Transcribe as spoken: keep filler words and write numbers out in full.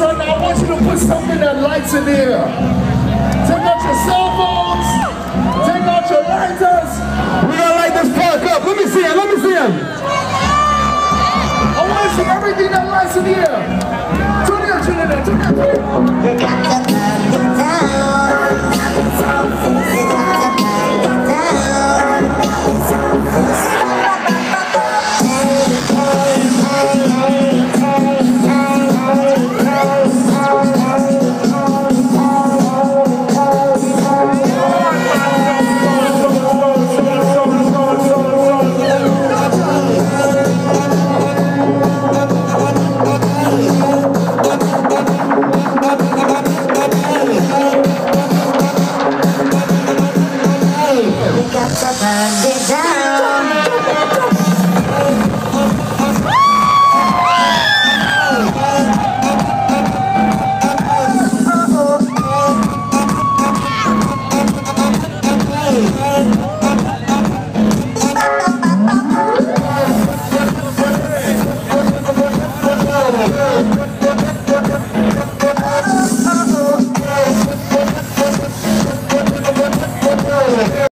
right now, I want you to put something that lights in the air. Take out your cell phones. Take out your lighters. We're gonna light this park up. Let me see it. Let me see it. I want to see everything that lights in the air. Turn it, turn it, turn it, turn it.